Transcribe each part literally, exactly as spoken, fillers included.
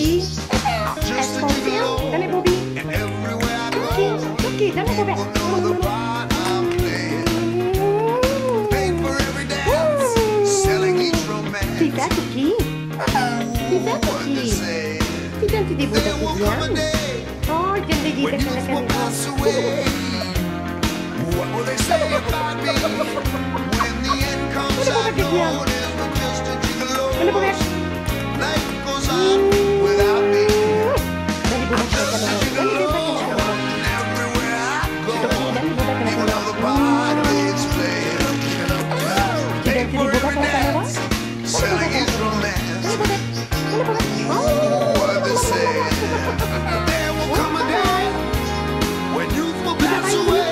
Bobby. Expansión. Dale, Bobby. Cookie, cookie, dale, Bobby. Tidak, Cookie. Tidak, Cookie. Tidak, tidak boleh diam. Oh, jangan didekat-dekat. What will they say about me when the end comes? I know it was just a gigolo. Life goes on without me. I'm just a gigolo. And everywhere I go, even though the Broadway's playing, pay for every dance, selling his romance. Oh, what they say. There will come a day when youth will pass away.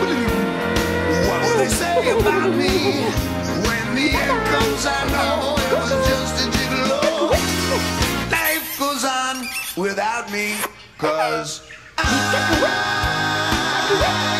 They say about me when the end comes, I know it was just a gigolo. Life goes on without me, cause I